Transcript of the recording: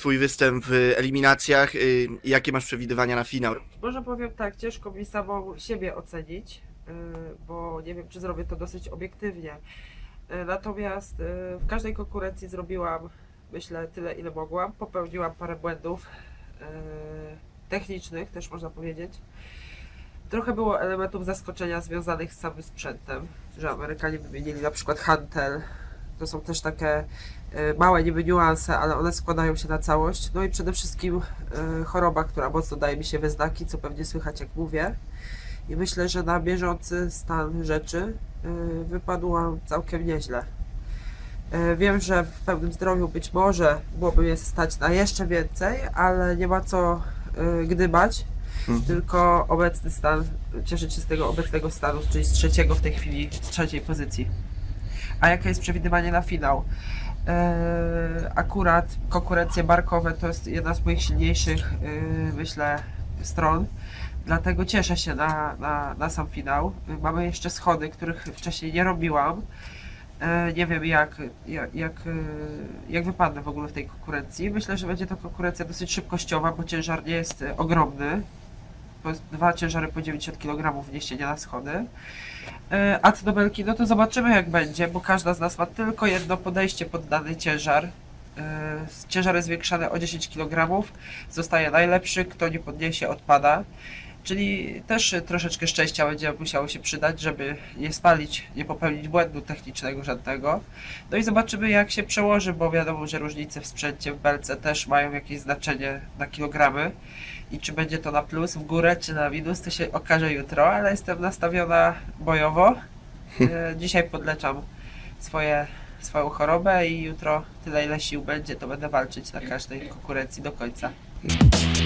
swój występ w eliminacjach i jakie masz przewidywania na finał? Może powiem tak, ciężko mi samą siebie ocenić, bo nie wiem, czy zrobię to dosyć obiektywnie. Natomiast w każdej konkurencji zrobiłam, myślę, tyle, ile mogłam. Popełniłam parę błędów technicznych, też można powiedzieć. Trochę było elementów zaskoczenia związanych z samym sprzętem, że Amerykanie wymienili na przykład hantel. To są też takie małe niby niuanse, ale one składają się na całość. No i przede wszystkim choroba, która mocno daje mi się we znaki, co pewnie słychać jak mówię. I myślę, że na bieżący stan rzeczy wypadłam całkiem nieźle. Wiem, że w pełnym zdrowiu być może byłoby mnie stać na jeszcze więcej, ale nie ma co gdybać, tylko obecny stan, cieszyć się z tego obecnego stanu, czyli z trzeciego w tej chwili, z trzeciej pozycji. A jakie jest przewidywanie na finał? Akurat konkurencje barkowe to jest jedna z moich silniejszych, myślę, stron. Dlatego cieszę się na sam finał. Mamy jeszcze schody, których wcześniej nie robiłam. Nie wiem jak wypadnę w ogóle w tej konkurencji. Myślę, że będzie to konkurencja dosyć szybkościowa, bo ciężar nie jest ogromny. To jest 2 ciężary po 90 kg wniesienia na schody. A co do belki, no to zobaczymy jak będzie, bo każda z nas ma tylko jedno podejście pod dany ciężar. Ciężar jest zwiększany o 10 kg, zostaje najlepszy, kto nie podniesie, odpada. Czyli też troszeczkę szczęścia będzie musiało się przydać, żeby nie spalić, nie popełnić błędu technicznego żadnego. No i zobaczymy jak się przełoży, bo wiadomo, że różnice w sprzęcie w belce też mają jakieś znaczenie na kilogramy. I czy będzie to na plus, w górę, czy na minus, to się okaże jutro, ale jestem nastawiona bojowo. Dzisiaj podleczam swoją chorobę i jutro tyle ile sił będzie, to będę walczyć na każdej konkurencji do końca.